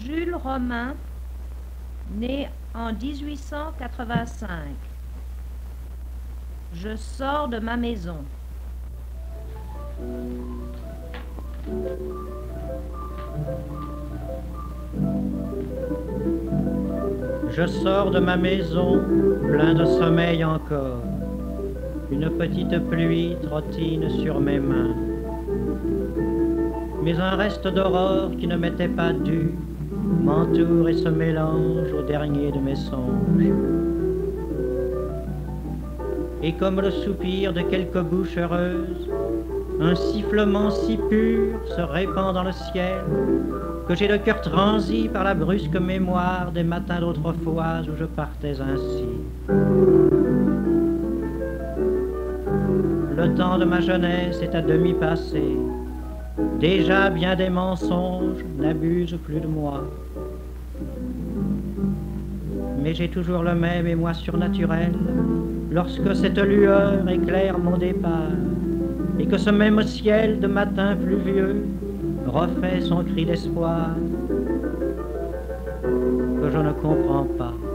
Jules Romain, né en 1885. Je sors de ma maison. Je sors de ma maison, plein de sommeil encore. Une petite pluie trottine sur mes mains. Mais un reste d'aurore qui ne m'était pas dû m'entoure et se mélange au dernier de mes songes. Et comme le soupir de quelques bouches heureuses, un sifflement si pur se répand dans le ciel que j'ai le cœur transi par la brusque mémoire des matins d'autrefois où je partais ainsi. Le temps de ma jeunesse est à demi passé. Déjà bien des mensonges n'abusent plus de moi. Mais j'ai toujours le même émoi surnaturel lorsque cette lueur éclaire mon départ et que ce même ciel de matin pluvieux refait son cri d'espoir que je ne comprends pas.